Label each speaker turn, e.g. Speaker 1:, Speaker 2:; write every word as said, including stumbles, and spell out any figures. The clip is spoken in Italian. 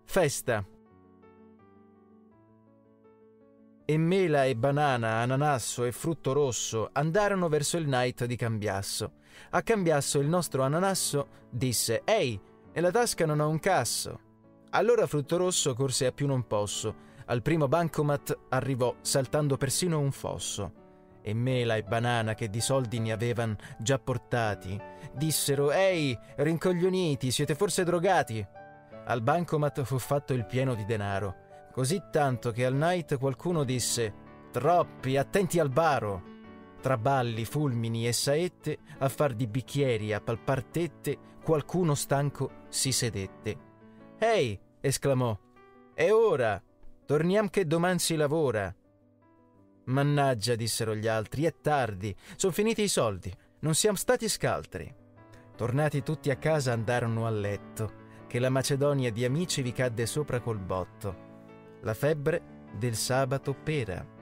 Speaker 1: Festa. E mela e banana, ananasso e frutto rosso andarono verso il night di Cambiasso. A Cambiasso il nostro ananasso disse: «Ehi, nella tasca non ho un casso». Allora frutto rosso corse a più non posso. Al primo bancomat arrivò saltando persino un fosso. E mela e banana, che di soldi ne avevan già portati, dissero: «Ehi, rincoglioniti, siete forse drogati?» Al bancomat fu fatto il pieno di denaro, così tanto che al night qualcuno disse: «Troppi, attenti al baro!» Tra balli, fulmini e saette, a far di bicchieri, a palpar tette, qualcuno stanco si sedette. «Ehi!» esclamò. «E ora? Torniam che doman si lavora!» «Mannaggia», dissero gli altri, «è tardi, son finiti i soldi, non siamo stati scaltri». Tornati tutti a casa andarono a letto, che la macedonia di amici vi cadde sopra col botto. La febbre del sabato pera.